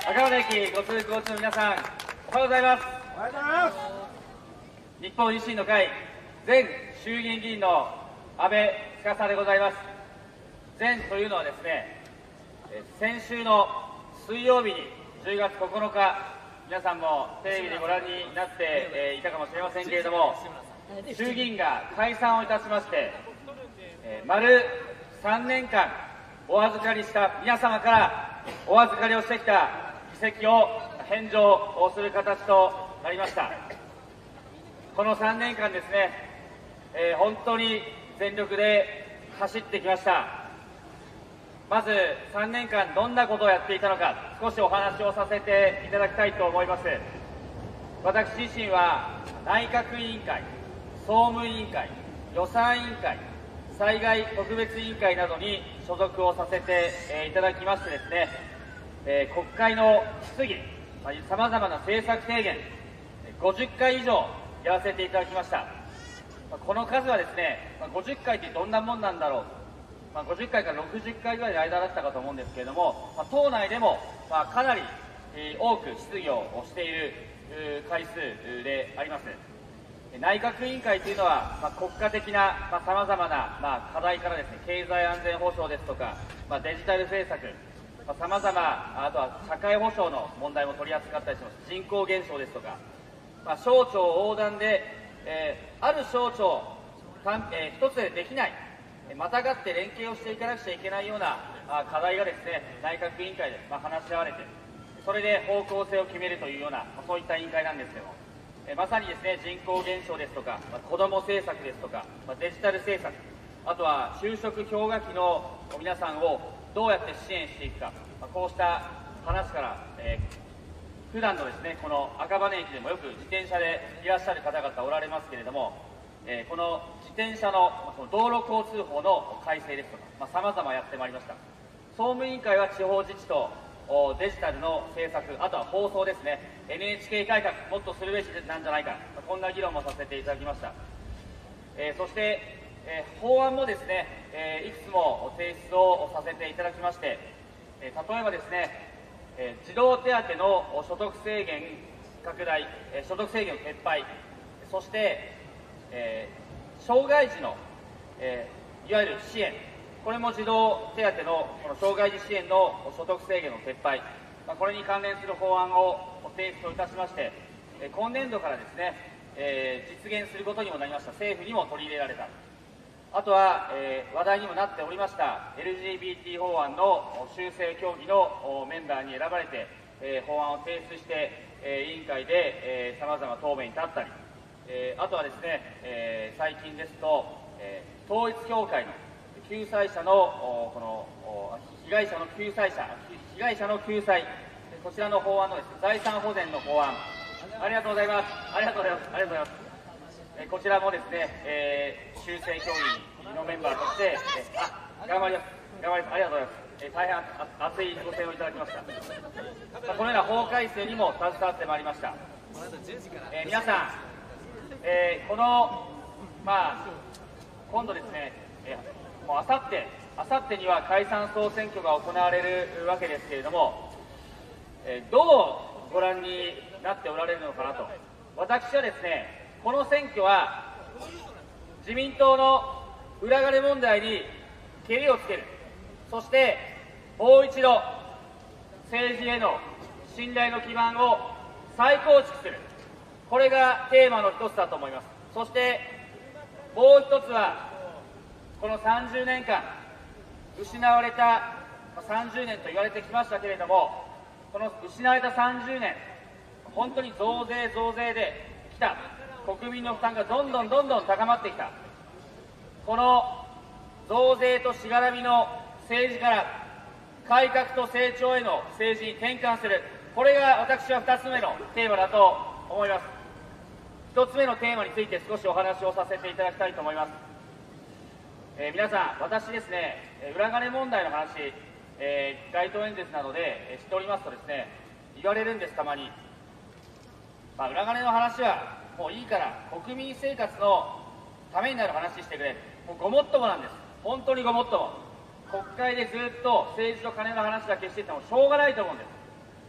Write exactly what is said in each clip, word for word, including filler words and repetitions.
赤羽駅ご通行中の皆さん、おはようございます。 おはようございます。 日本維新の会前衆議院議員の安倍司でございます。前というのはですね、先週の水曜日にじゅうがつここのか、皆さんもテレビでご覧になっていたかもしれませんけれども、衆議院が解散をいたしまして、丸さんねんかんお預かりした皆様からお預かりをしてきた議席を返上をする形となりました。このさんねんかんですね、えー、本当に全力で走ってきました。まずさんねんかんどんなことをやっていたのか、少しお話をさせていただきたいと思います。私自身は内閣委員会、総務委員会、予算委員会、災害特別委員会などに所属をさせていただきましてですね、えー、国会の質疑、さまざまな政策提言、ごじゅっかい以上やらせていただきました。この数はですね、ごじゅっかいってどんなもんなんだろう、まあ、ごじゅっかいからろくじゅっかいぐらいの間だったかと思うんですけれども、まあ、党内でも、まあ、かなり、えー、多く質疑をしている回数であります。内閣委員会というのは、まあ、国家的なさまざ、まな、まあ、課題からですね、経済安全保障ですとか、まあ、デジタル政策、さまざ、まあとは社会保障の問題も取り扱ったりします。人口減少ですとか、まあ、省庁横断で、えー、ある省庁、えー、一つでできない、またがって連携をしていかなくちゃいけないような課題がですね、内閣委員会で、まあ、話し合われて、それで方向性を決めるというような、まあ、そういった委員会なんですけども、えー、まさにですね、人口減少ですとか、まあ、子ども政策ですとか、まあ、デジタル政策、あとは就職氷河期の皆さんをどうやって支援していくか、まあ、こうした話から、えー、普段のですね、この赤羽駅でもよく自転車でいらっしゃる方々おられますけれども、えー、この自転車のこの道路交通法の改正ですとか、さまざ、まやってまいりました。総務委員会は地方自治とデジタルの政策、あとは放送ですね、エヌエイチケー 改革、もっとするべきなんじゃないか、こんな議論もさせていただきました。えー、そして、えー、法案もですね、えー、いくつも提出をさせていただきまして、えー、例えばですね、えー、児童手当の所得制限拡大、えー、所得制限の撤廃、そして、えー、障害児の、えー、いわゆる支援、これも児童手当のこの障害児支援の所得制限の撤廃、まあ、これに関連する法案を提出をいたしまして、えー、今年度からですね、えー、実現することにもなりました。政府にも取り入れられた。あとは、えー、話題にもなっておりました エルジービーティー 法案の修正協議のメンバーに選ばれて、えー、法案を提出して、えー、委員会でさまざま答弁に立ったり、えー、あとはですね、えー、最近ですと、えー、統一教会の救済者のこの被害者の救済者被害者の救済、こちらの法案のです、ね、財産保全の法案、ありがとうございます。ありがとうございます。ありがとうございます。こちらもですね、えー、修正協議のメンバーとして、えー、あ頑張ります、頑張ります、ありがとうございます。えー、大変熱いご声援をいただきました。まあ、このような法改正にも携わってまいりました。えー、皆さん、えー、この、まあ、今度ですね、えー、もうあさって、あさってには解散総選挙が行われるわけですけれども、えー、どうご覧になっておられるのかなと。私はですね、この選挙は自民党の裏金問題にけりをつける、そしてもう一度政治への信頼の基盤を再構築する、これがテーマの一つだと思います。そしてもう一つは、このさんじゅうねんかん失われたさんじゅうねんと言われてきましたけれども、この失われたさんじゅうねん、本当に増税増税できた、国民の負担がどんどんどんどん高まってきた、この増税としがらみの政治から改革と成長への政治に転換する、これが私はふたつめのテーマだと思います。ひとつめのテーマについて少しお話をさせていただきたいと思います。えー、皆さん、私ですね、裏金問題の話、えー、街頭演説などでしておりますとですね、言われるんです、たまに。まあ、裏金の話はもういいから国民生活のためになる話してくれ、もうごもっともなんです。本当にごもっとも。国会でずっと政治と金の話だけしててもしょうがないと思うんです。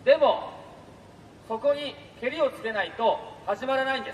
でもそこにけりをつけないと始まらないんです。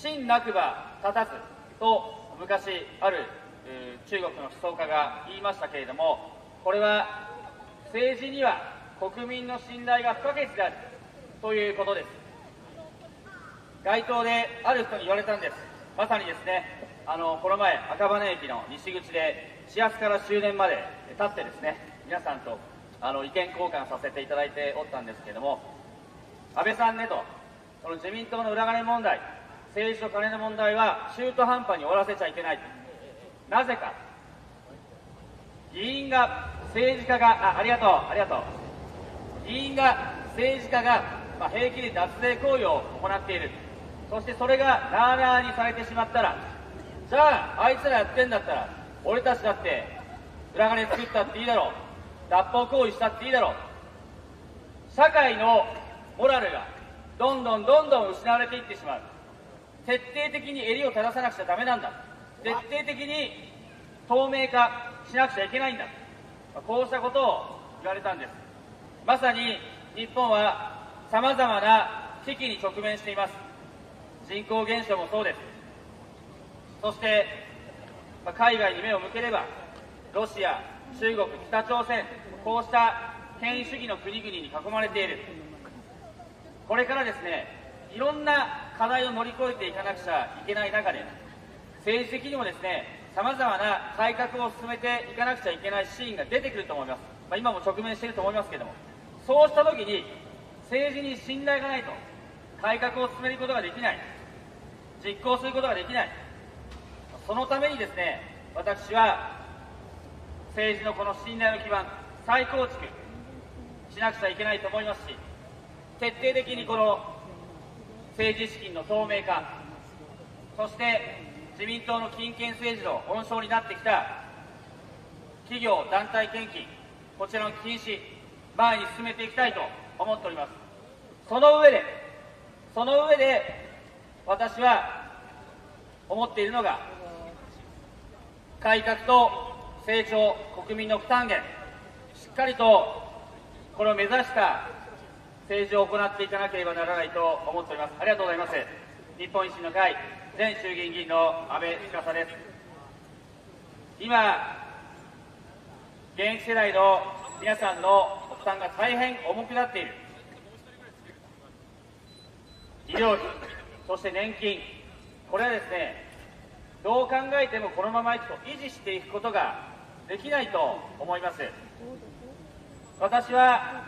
信なくば立たずと昔ある中国の思想家が言いましたけれども、これは政治には国民の信頼が不可欠であるということです。街頭である人に言われたんです。まさにですね、あのこの前赤羽駅の西口で始発から終電まで立ってですね、皆さんとあの意見交換させていただいておったんですけれども、安倍さんねと、この自民党の裏金問題、政治と金の問題は中途半端に終わらせちゃいけない。なぜか、議員が政治家があありがとうありがとう議員が政治家が、まあ、平気で脱税行為を行っている。そしてそれがなあなあにされてしまったら、じゃああいつらやってんだったら俺たちだって裏金作ったっていいだろう、脱法行為したっていいだろう。社会のモラルがどんどんどんどん失われていってしまう。徹底的に襟を正さなくちゃダメなんだ。徹底的に透明化しなくちゃいけないんだ。こうしたことを言われたんです。まさに日本はさまざまな危機に直面しています。人口減少もそうです。そして海外に目を向ければロシア、中国、北朝鮮、こうした権威主義の国々に囲まれている。これからですね、いろんな課題を乗り越えていかなくちゃいけない中で、政治的にもですね、さまざまな改革を進めていかなくちゃいけないシーンが出てくると思います。まあ、今も直面していると思いますけれども、そうしたときに政治に信頼がないと改革を進めることができない、実行することができない。そのためにですね、私は政治のこの信頼の基盤、再構築しなくちゃいけないと思いますし、徹底的にこの政治資金の透明化、そして自民党の金権政治の温床になってきた企業団体献金、こちらの禁止、前に進めていきたいと思っております。その上で、その上で私は思っているのが、改革と成長、国民の負担減、しっかりとこれを目指した政治を行っていかなければならないと思っております。ありがとうございます。日本維新の会前衆議院議員の安倍司です。今、現役世代の皆さんの負担が大変重くなっている。医療費、そして年金、これはですね、どう考えてもこのままいくと維持していくことができないと思います。私は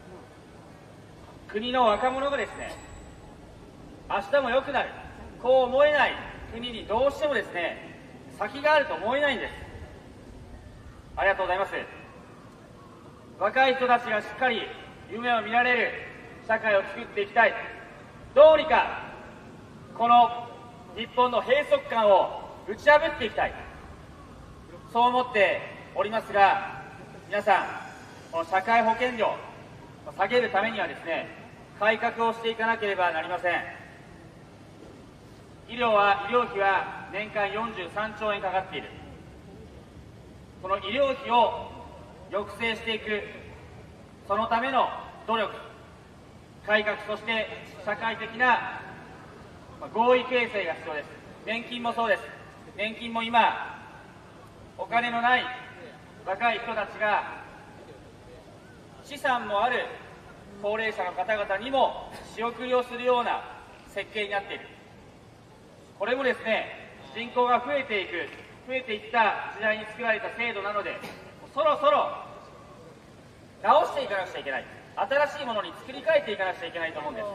国の若者がですね、明日も良くなる、こう思えない国にどうしてもですね、先があると思えないんです。ありがとうございます。若い人たちがしっかり夢を見られる社会を作っていきたい。どうにかこの日本の閉塞感を打ち破っていきたい、そう思っておりますが、皆さん、この社会保険料を下げるためにはですね、改革をしていかなければなりません。医療は医療費は年間よんじゅうさんちょうえんかかっている。この医療費を抑制していく、そのための努力、改革、そして社会的な合意形成が必要です。年金もそうです。年金も今、お金のない若い人たちが資産もある高齢者の方々にも仕送りをするような設計になっている。これもですね、人口が増えていく、増えていった時代に作られた制度なので、そろそろ直していかなくちゃいけない、新しいものに作り変えていかなくちゃいけないと思うんです。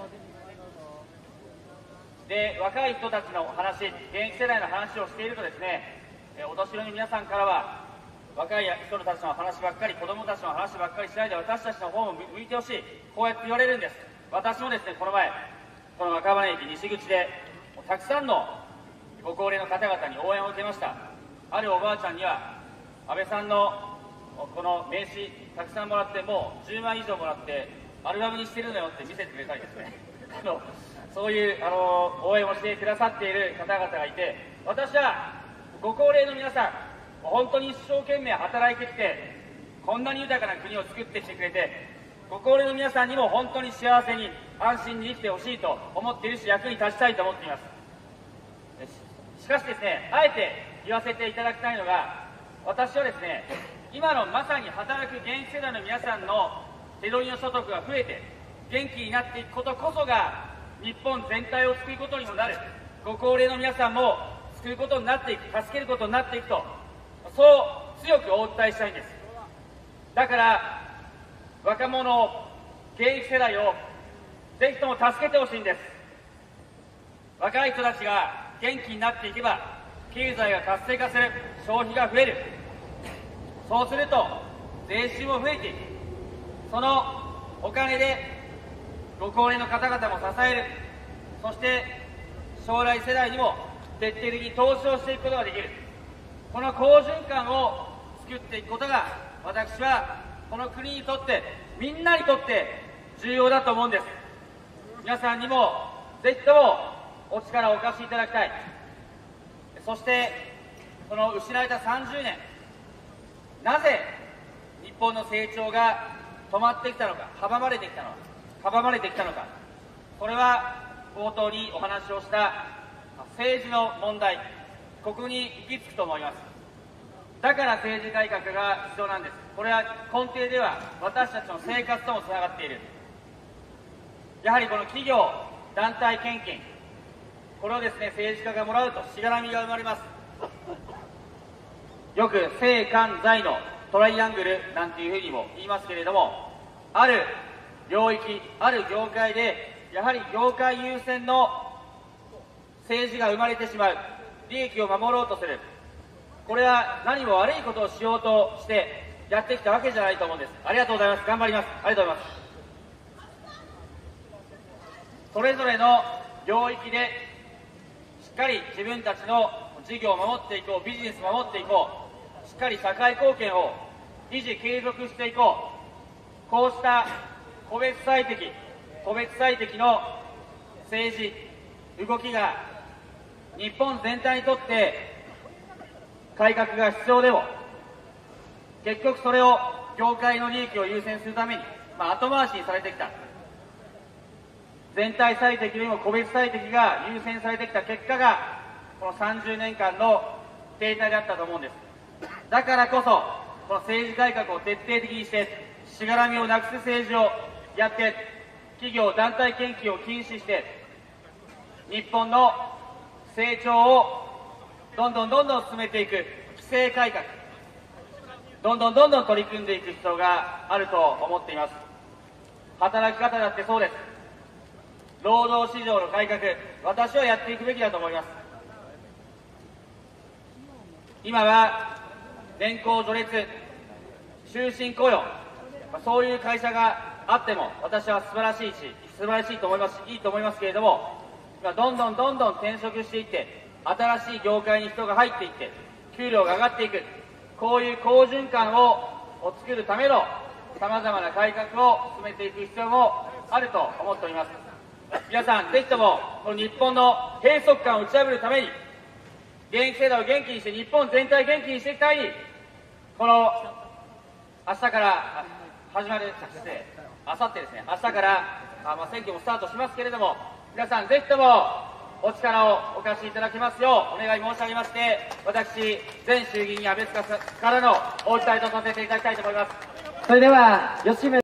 で、若い人たちの話、現役世代の話をしているとですね、お年寄りの皆さんからは、若い人たちの話ばっかり、子どもたちの話ばっかりしないで、私たちの方も向いてほしい、こうやって言われるんです。私もですね、この前、この赤羽駅西口で、たくさんのご高齢の方々に応援を受けました。あるおばあちゃんには、安倍さんのこの名刺、たくさんもらって、もうじゅうまい以上もらって、アルバムにしてるのよって見せてくれたりですね、あのそういうあの応援をしてくださっている方々がいて、私はご高齢の皆さん、本当に一生懸命働いてきて、こんなに豊かな国を作ってきてくれて、 ご高齢の皆さんにも本当に幸せに安心に生きてほしいと思っているし、役に立ちたいと思っています。しかしですね、あえて言わせていただきたいのが、私はですね、今のまさに働く現役世代の皆さんの手取りの所得が増えて元気になっていくことこそが日本全体を救うことにもなる、ご高齢の皆さんも救うことになっていく、助けることになっていくと、そう強くお訴えしたいんです。だから若者、現役世代をぜひとも助けてほしいんです。若い人たちが元気になっていけば経済が活性化する、消費が増える、そうすると税収も増えていく、そのお金でご高齢の方々も支える、そして将来世代にも徹底的に投資をしていくことができる、この好循環を作っていくことが、私はこの国にとって、みんなにとって重要だと思うんです。皆さんにもぜひともお力をお貸しいただきたい。そしてこの失われたさんじゅうねん、なぜ日本の成長が止まってきたのか、阻まれてきたのか、阻まれてきたのか、それは冒頭にお話をした政治の問題、ここに行き着くと思います。だから政治改革が必要なんです。これは根底では私たちの生活ともつながっている。やはりこの企業、団体献金、これをですね、政治家がもらうとしがらみが生まれます。よく政官財のトライアングルなんていうふうにも言いますけれども、ある領域、ある業界でやはり業界優先の政治が生まれてしまう、利益を守ろうとする、これは何も悪いことをしようとしてやってきたわけじゃないと思うんです。ありがとうございます。頑張ります。ありがとうございます。それぞれの領域でしっかり自分たちの事業を守っていこう、ビジネスを守っていこう、しっかり社会貢献を維持継続していこう、こうした個別最適、個別最適の政治、動きが日本全体にとって改革が必要でも、結局それを業界の利益を優先するために、まあ、後回しにされてきた、全体最適よりも個別最適が優先されてきた結果がこのさんじゅうねんかんの停滞だったと思うんです。だからこそこの政治改革を徹底的にして、しがらみをなくす政治をやって、企業団体献金を禁止して、日本の成長をどんどんどんどん進めていく規制改革、どんどんどんどん取り組んでいく必要があると思っています。働き方だってそうです。労働市場の改革、私はやっていくべきだと思います。今は年功序列、終身雇用、そういう会社があっても私は素晴らしいし、素晴らしいと思いますし、いいと思いますけれども、どんどんどんどん転職していって、新しい業界に人が入っていって、給料が上がっていく、こういう好循環を作るためのさまざまな改革を進めていく必要もあると思っております。皆さん、ぜひともこの日本の閉塞感を打ち破るために、現役世代を元気にして、日本全体を元気にしていきたい、この明日から始まる、失礼、あさってですね、明日からあ、まあ、選挙もスタートしますけれども、皆さん、ぜひともお力をお貸しいただけますようお願い申し上げまして、私、前衆議院安倍塚からのお訴えとさせていただきたいと思います。 それでは吉村